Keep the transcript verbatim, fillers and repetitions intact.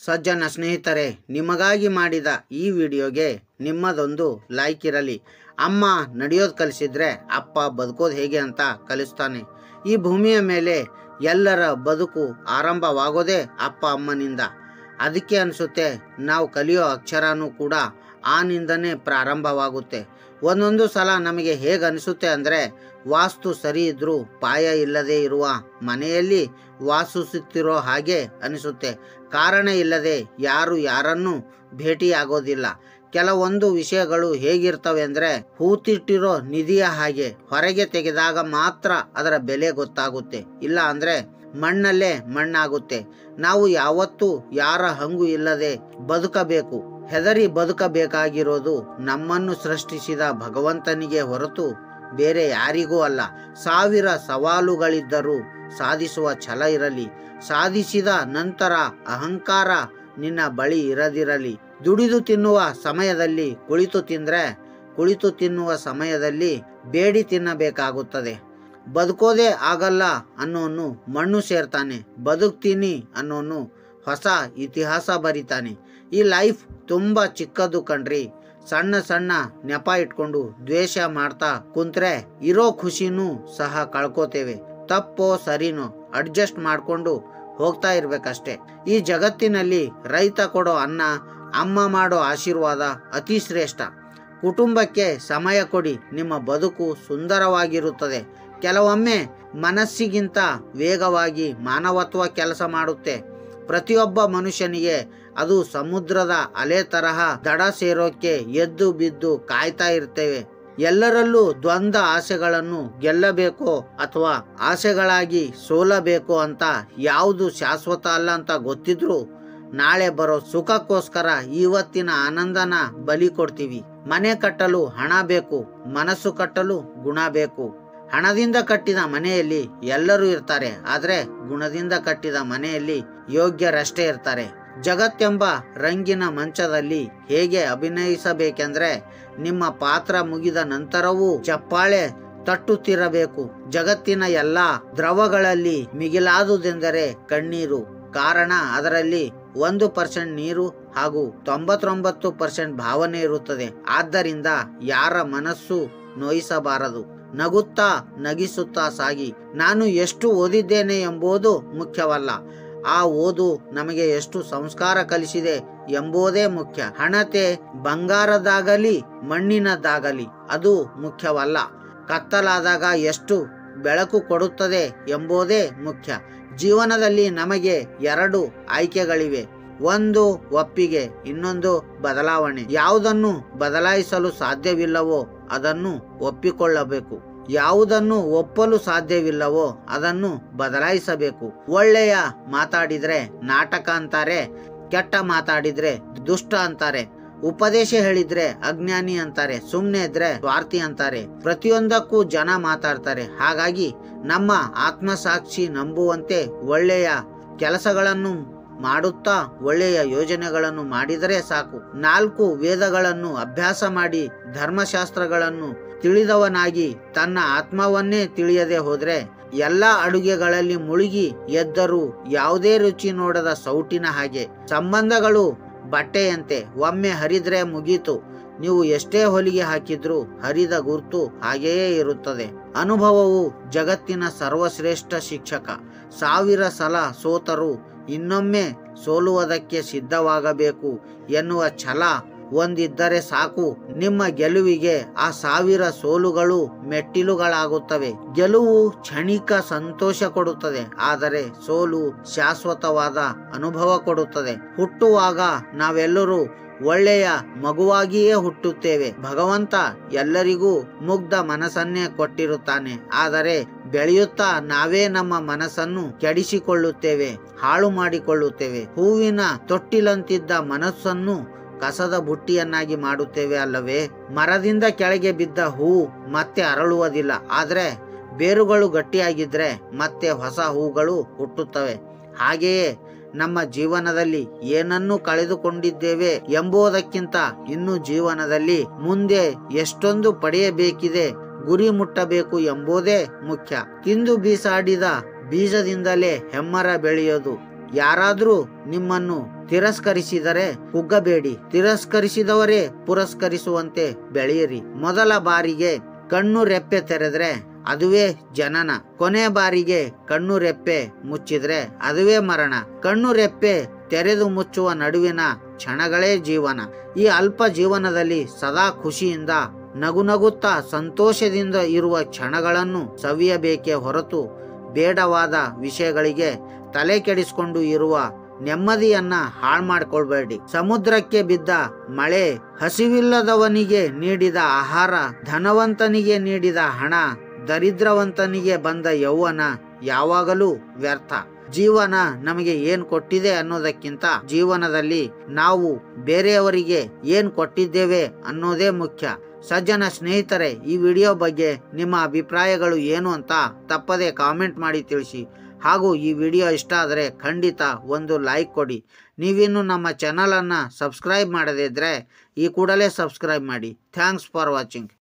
ಸಜ್ಜನ ಸ್ನೇಹಿತರೆ, ನಿಮಗಾಗಿ ಮಾಡಿದ ಈ ವಿಡಿಯೋಗೆ ನಿಮ್ಮದೊಂದು ಲೈಕ್ ಇರಲಿ. ಅಮ್ಮ ನಡೆಯೋದು ಕಲಿಸಿದ್ರೆ ಅಪ್ಪ ಬದುಕೋದು ಹೇಗೆ ಅಂತ ಕಲಿಸ್ತಾನೆ. ಈ ಭೂಮಿಯ ಮೇಲೆ ಎಲ್ಲರ ಬದುಕು ಆರಂಭವಾಗೋದೇ ಅಪ್ಪ ಅಮ್ಮನಿಂದ. ಅದಕ್ಕೆ ಅನಿಸುತ್ತೆ ನಾವು ಕಲಿಯೋ ಅಕ್ಷರನೂ ಕೂಡ ಆ ನಿಂದನೇ ಪ್ರಾರಂಭವಾಗುತ್ತೆ. ಒಂದೊಂದು ಸಲ ನಮಗೆ ಹೇಗೆ ಅನಿಸುತ್ತೆ ಅಂದರೆ, ವಾಸ್ತು ಸರಿ ಇದ್ರೂ ಪಾಯ ಇಲ್ಲದೆ ಇರುವ ಮನೆಯಲ್ಲಿ ವಾಸಿಸುತ್ತಿರೋ ಹಾಗೆ ಅನಿಸುತ್ತೆ. ಕಾರಣ ಇಲ್ಲದೆ ಯಾರು ಯಾರನ್ನು ಭೇಟಿಯಾಗೋದಿಲ್ಲ. ಕೆಲವೊಂದು ವಿಷಯಗಳು ಹೇಗಿರ್ತವೆ ಅಂದರೆ, ಹೂತಿಟ್ಟಿರೋ ನಿಧಿಯ ಹಾಗೆ, ಹೊರಗೆ ತೆಗೆದಾಗ ಮಾತ್ರ ಅದರ ಬೆಲೆ ಗೊತ್ತಾಗುತ್ತೆ, ಇಲ್ಲ ಅಂದರೆ ಮಣ್ಣಲ್ಲೇ ಮಣ್ಣಾಗುತ್ತೆ. ನಾವು ಯಾವತ್ತೂ ಯಾರ ಹಂಗು ಇಲ್ಲದೆ ಬದುಕಬೇಕು. ಹೆದರಿ ಬದುಕಬೇಕಾಗಿರೋದು ನಮ್ಮನ್ನು ಸೃಷ್ಟಿಸಿದ ಭಗವಂತನಿಗೆ ಹೊರತು ಬೇರೆ ಯಾರಿಗೂ ಅಲ್ಲ. ಸಾವಿರ ಸವಾಲುಗಳಿದ್ದರೂ ಸಾಧಿಸುವ ಛಲ ಇರಲಿ. ಸಾಧಿಸಿದ ನಂತರ ಅಹಂಕಾರ ನಿನ್ನ ಬಳಿ ಇರದಿರಲಿ. ದುಡಿದು ತಿನ್ನುವ ಸಮಯದಲ್ಲಿ ಕುಳಿತು ತಿಂದರೆ, ಕುಳಿತು ತಿನ್ನುವ ಸಮಯದಲ್ಲಿ ಬೇಡಿ ತಿನ್ನಬೇಕಾಗುತ್ತದೆ. ಬದುಕೋದೇ ಆಗಲ್ಲ ಅನ್ನೋನು ಮಣ್ಣು ಸೇರ್ತಾನೆ, ಬದುಕ್ತೀನಿ ಅನ್ನೋನು ಹೊಸ ಇತಿಹಾಸ ಬರಿತಾನೆ. ಈ ಲೈಫ್ ತುಂಬ ಚಿಕ್ಕದು ಕಣ್ರಿ. ಸಣ್ಣ ಸಣ್ಣ ನೆಪ ಇಟ್ಕೊಂಡು ದ್ವೇಷ ಮಾಡ್ತಾ ಕುಂತ್ರೆ ಇರೋ ಖುಷಿನೂ ಸಹ ಕಳ್ಕೋತೇವೆ. ತಪ್ಪೋ ಸರಿನೋ ಅಡ್ಜಸ್ಟ್ ಮಾಡಿಕೊಂಡು ಹೋಗ್ತಾ ಇರ್ಬೇಕಷ್ಟೆ. ಈ ಜಗತ್ತಿನಲ್ಲಿ ರೈತ ಕೊಡೋ ಅನ್ನ, ಅಮ್ಮ ಮಾಡೋ ಆಶೀರ್ವಾದ ಅತಿ ಶ್ರೇಷ್ಠ. ಕುಟುಂಬಕ್ಕೆ ಸಮಯ ಕೊಡಿ, ನಿಮ್ಮ ಬದುಕು ಸುಂದರವಾಗಿರುತ್ತದೆ. ಕೆಲವೊಮ್ಮೆ ಮನಸ್ಸಿಗಿಂತ ವೇಗವಾಗಿ ಮಾನವತ್ವ ಕೆಲಸ ಮಾಡುತ್ತೆ. ಪ್ರತಿಯೊಬ್ಬ ಮನುಷ್ಯನಿಗೆ ಅದು ಸಮುದ್ರದ ಅಲೆ ತರಹ ದಡ ಸೇರೋಕ್ಕೆ ಎದ್ದು ಬಿದ್ದು ಕಾಯ್ತಾ ಇರ್ತೇವೆ. ಎಲ್ಲರಲ್ಲೂ ದ್ವಂದ್ವ ಆಸೆಗಳನ್ನು ಗೆಲ್ಲಬೇಕೋ ಅಥವಾ ಆಸೆಗಳಾಗಿ ಸೋಲಬೇಕೋ ಅಂತ ಯಾವುದು ಶಾಶ್ವತ ಅಲ್ಲ ಅಂತ ಗೊತ್ತಿದ್ರು ನಾಳೆ ಬರೋ ಸುಖಕ್ಕೋಸ್ಕರ ಇವತ್ತಿನ ಆನಂದನ ಬಲಿ ಕೊಡ್ತೀವಿ. ಮನೆ ಕಟ್ಟಲು ಹಣ ಬೇಕು, ಮನಸ್ಸು ಕಟ್ಟಲು ಗುಣ ಬೇಕು. ಹಣದಿಂದ ಕಟ್ಟಿದ ಮನೆಯಲ್ಲಿ ಎಲ್ಲರೂ ಇರ್ತಾರೆ, ಆದರೆ ಗುಣದಿಂದ ಕಟ್ಟಿದ ಮನೆಯಲ್ಲಿ ಯೋಗ್ಯರಷ್ಟೇ ಇರ್ತಾರೆ. ಜಗತ್ತೆಂಬ ರಂಗಿನ ಮಂಚದಲ್ಲಿ ಹೇಗೆ ಅಭಿನಯಿಸಬೇಕೆಂದ್ರೆ, ನಿಮ್ಮ ಪಾತ್ರ ಮುಗಿದ ನಂತರವೂ ಚಪ್ಪಾಳೆ ತಟ್ಟುತ್ತಿರಬೇಕು. ಜಗತ್ತಿನ ಎಲ್ಲ ದ್ರವಗಳಲ್ಲಿ ಮಿಗಿಲಾದುದೆಂದರೆ ಕಣ್ಣೀರು. ಕಾರಣ ಅದರಲ್ಲಿ ಒಂದು ಪರ್ಸೆಂಟ್ ನೀರು ಹಾಗೂ ತೊಂಬತ್ತೊಂಬತ್ತು ಪರ್ಸೆಂಟ್ ಭಾವನೆ ಇರುತ್ತದೆ. ಆದ್ದರಿಂದ ಯಾರ ಮನಸ್ಸು ನೋಯಿಸಬಾರದು. ನಗುತ್ತಾ ನಗಿಸುತ್ತಾ ಸಾಗಿ. ನಾನು ಎಷ್ಟು ಓದಿದ್ದೇನೆ ಎಂಬುದು ಮುಖ್ಯವಲ್ಲ, ಆ ಓದು ನಮಗೆ ಎಷ್ಟು ಸಂಸ್ಕಾರ ಕಲಿಸಿದೆ ಎಂಬುದೇ ಮುಖ್ಯ. ಹಣತೆ ಬಂಗಾರದಾಗಲಿ ಮಣ್ಣಿನದಾಗಲಿ ಅದು ಮುಖ್ಯವಲ್ಲ. ಕತ್ತಲಾದಾಗ ಎಷ್ಟು ಬೆಳಕು ಕೊಡುತ್ತದೆ ಎಂಬುದೇ ಮುಖ್ಯ. ಜೀವನದಲ್ಲಿ ನಮಗೆ ಎರಡು ಆಯ್ಕೆಗಳಿವೆ, ಒಂದು ಒಪ್ಪಿಗೆ, ಇನ್ನೊಂದು ಬದಲಾವಣೆ. ಯಾವುದನ್ನು ಬದಲಾಯಿಸಲು ಸಾಧ್ಯವಿಲ್ಲವೋ ಅದನ್ನು ಒಪ್ಪಿಕೊಳ್ಳಬೇಕು. ಯಾವುದನ್ನು ಒಪ್ಪಲು ಸಾಧ್ಯವಿಲ್ಲವೋ ಅದನ್ನು ಬದಲಾಯಿಸಬೇಕು. ಒಳ್ಳೆಯ ಮಾತಾಡಿದ್ರೆ ನಾಟಕ ಅಂತಾರೆ, ಕೆಟ್ಟ ಮಾತಾಡಿದ್ರೆ ದುಷ್ಟ ಅಂತಾರೆ, ಉಪದೇಶ ಹೇಳಿದ್ರೆ ಅಜ್ಞಾನಿ ಅಂತಾರೆ, ಸುಮ್ಮನೆ ಇದ್ರೆ ಸ್ವಾರ್ಥಿ ಅಂತಾರೆ. ಪ್ರತಿಯೊಂದಕ್ಕೂ ಜನ ಮಾತಾಡ್ತಾರೆ. ಹಾಗಾಗಿ ನಮ್ಮ ಆತ್ಮಸಾಕ್ಷಿ ನಂಬುವಂತೆ ಒಳ್ಳೆಯ ಕೆಲಸಗಳನ್ನು ಮಾಡುತ್ತಾ ಒಳ್ಳೆಯ ಯೋಜನೆಗಳನ್ನು ಮಾಡಿದರೆ ಸಾಕು. ನಾಲ್ಕು ವೇದಗಳನ್ನು ಅಭ್ಯಾಸ ಮಾಡಿ ಧರ್ಮಶಾಸ್ತ್ರಗಳನ್ನು ತಿಳಿದವನಾಗಿ ತನ್ನ ಆತ್ಮವನ್ನೇ ತಿಳಿಯದೆ ಹೋದ್ರೆ ಎಲ್ಲ ಅಡುಗೆಗಳಲ್ಲಿ ಮುಳುಗಿ ಎದ್ದರೂ ಯಾವುದೇ ರುಚಿ ನೋಡದ ಸೌಟಿನ ಹಾಗೆ. ಸಂಬಂಧಗಳು ಬಟ್ಟೆಯಂತೆ, ಒಮ್ಮೆ ಹರಿದ್ರೆ ಮುಗೀತು. ನೀವು ಎಷ್ಟೇ ಹೊಲಿಗೆ ಹಾಕಿದ್ರೂ ಹರಿದ ಗುರುತು ಹಾಗೆಯೇ ಇರುತ್ತದೆ. ಅನುಭವವು ಜಗತ್ತಿನ ಸರ್ವಶ್ರೇಷ್ಠ ಶಿಕ್ಷಕ. ಸಾವಿರ ಸಲ ಸೋತರೂ ಇನ್ನೊಮ್ಮೆ ಸೋಲುವುದಕ್ಕೆ ಸಿದ್ಧವಾಗಬೇಕು ಎನ್ನುವ ಛಲ ಒಂದಿದ್ದರೆ ಸಾಕು. ನಿಮ್ಮ ಗೆಲುವಿಗೆ ಆ ಸಾವಿರ ಸೋಲುಗಳು ಮೆಟ್ಟಿಲುಗಳಾಗುತ್ತವೆ. ಗೆಲುವು ಕ್ಷಣಿಕ ಸಂತೋಷ ಕೊಡುತ್ತದೆ, ಆದರೆ ಸೋಲು ಶಾಶ್ವತವಾದ ಅನುಭವ ಕೊಡುತ್ತದೆ. ಹುಟ್ಟುವಾಗ ನಾವೆಲ್ಲರೂ ಒಳ್ಳೆಯ ಮಗುವಾಗಿಯೇ ಹುಟ್ಟುತ್ತೇವೆ. ಭಗವಂತ ಎಲ್ಲರಿಗೂ ಮುಗ್ಧ ಮನಸ್ಸನ್ನೇ ಕೊಟ್ಟಿರುತ್ತಾನೆ. ಆದರೆ ಬೆಳೆಯುತ್ತಾ ನಾವೇ ನಮ್ಮ ಮನಸ್ಸನ್ನು ಕೆಡಿಸಿಕೊಳ್ಳುತ್ತೇವೆ, ಹಾಳು ಮಾಡಿಕೊಳ್ಳುತ್ತೇವೆ. ಹೂವಿನ ತೊಟ್ಟಿಲಂತಿದ್ದ ಮನಸ್ಸನ್ನು ಕಸದ ಬುಟ್ಟಿಯನ್ನಾಗಿ ಮಾಡುತ್ತೇವೆ ಅಲ್ಲವೇ? ಮರದಿಂದ ಕೆಳಗೆ ಬಿದ್ದ ಹೂವು ಮತ್ತೆ ಅರಳುವುದಿಲ್ಲ, ಆದರೆ ಬೇರುಗಳು ಗಟ್ಟಿಯಾಗಿದ್ರೆ ಮತ್ತೆ ಹೊಸ ಹೂಗಳು ಹುಟ್ಟುತ್ತವೆ. ಹಾಗೆಯೇ ನಮ್ಮ ಜೀವನದಲ್ಲಿ ಏನನ್ನು ಕಳೆದುಕೊಂಡಿದ್ದೇವೆ ಎಂಬುದಕ್ಕಿಂತ ಇನ್ನು ಜೀವನದಲ್ಲಿ ಮುಂದೆ ಎಷ್ಟೊಂದು ಪಡೆಯಬೇಕಿದೆ, ಗುರಿ ಮುಟ್ಟಬೇಕು ಎಂಬುದೇ ಮುಖ್ಯ. ತಿಂದು ಬೀಸಾಡಿದ ಬೀಜದಿಂದಲೇ ಹೆಮ್ಮರ ಬೆಳೆಯೋದು. ಯಾರಾದ್ರೂ ನಿಮ್ಮನ್ನು ತಿರಸ್ಕರಿಸಿದರೆ ಕುಗ್ಗಬೇಡಿ, ತಿರಸ್ಕರಿಸಿದವರೇ ಪುರಸ್ಕರಿಸುವಂತೆ ಬೆಳೆಯಿರಿ. ಮೊದಲ ಬಾರಿಗೆ ಕಣ್ಣು ರೆಪ್ಪೆ ತೆರೆದ್ರೆ ಅದುವೇ ಜನನ, ಕೊನೆ ಬಾರಿಗೆ ಕಣ್ಣು ರೆಪ್ಪೆ ಮುಚ್ಚಿದ್ರೆ ಅದುವೇ ಮರಣ. ಕಣ್ಣು ರೆಪ್ಪೆ ತೆರೆದು ಮುಚ್ಚುವ ನಡುವಿನ ಕ್ಷಣಗಳೇ ಜೀವನ. ಈ ಅಲ್ಪ ಜೀವನದಲ್ಲಿ ಸದಾ ಖುಷಿಯಿಂದ ನಗು ನಗುತ್ತಾ ಸಂತೋಷದಿಂದ ಇರುವ ಕ್ಷಣಗಳನ್ನು ಸವಿಯಬೇಕೇ ಹೊರತು ಬೇಡವಾದ ವಿಷಯಗಳಿಗೆ ತಲೆ ಕೆಡಿಸಿಕೊಂಡು ಇರುವ ನೆಮ್ಮದಿಯನ್ನ ಹಾಳು ಮಾಡ್ಕೊಳ್ಬೇಡಿ. ಸಮುದ್ರಕ್ಕೆ ಬಿದ್ದ ಮಳೆ, ಹಸಿವಿಲ್ಲದವನಿಗೆ ನೀಡಿದ ಆಹಾರ, ಧನವಂತನಿಗೆ ನೀಡಿದ ಹಣ, ದರಿದ್ರವಂತನಿಗೆ ಬಂದ ಯೌವನ ಯಾವಾಗಲೂ ವ್ಯರ್ಥ. ಜೀವನ ನಮಗೆ ಏನ್ ಕೊಟ್ಟಿದೆ ಅನ್ನೋದಕ್ಕಿಂತ ಜೀವನದಲ್ಲಿ ನಾವು ಬೇರೆಯವರಿಗೆ ಏನ್ ಕೊಟ್ಟಿದ್ದೇವೆ ಅನ್ನೋದೇ ಮುಖ್ಯ. ಸಜ್ಜನ ಸ್ನೇಹಿತರೆ, ಈ ವಿಡಿಯೋ ಬಗ್ಗೆ ನಿಮ್ಮ ಅಭಿಪ್ರಾಯಗಳು ಏನು ಅಂತ ತಪ್ಪದೆ ಕಾಮೆಂಟ್ ಮಾಡಿ ತಿಳಿಸಿ. ಹಾಗೂ ಈ ವಿಡಿಯೋ ಇಷ್ಟ ಆದರೆ ಖಂಡಿತ ಒಂದು ಲೈಕ್ ಕೊಡಿ. ನೀವಿನ್ನು ನಮ್ಮ ಚಾನಲನ್ನು ಸಬ್ಸ್ಕ್ರೈಬ್ ಮಾಡದೇ ಇದ್ದರೆ ಈ ಕೂಡಲೇ ಸಬ್ಸ್ಕ್ರೈಬ್ ಮಾಡಿ. Thanks for watching.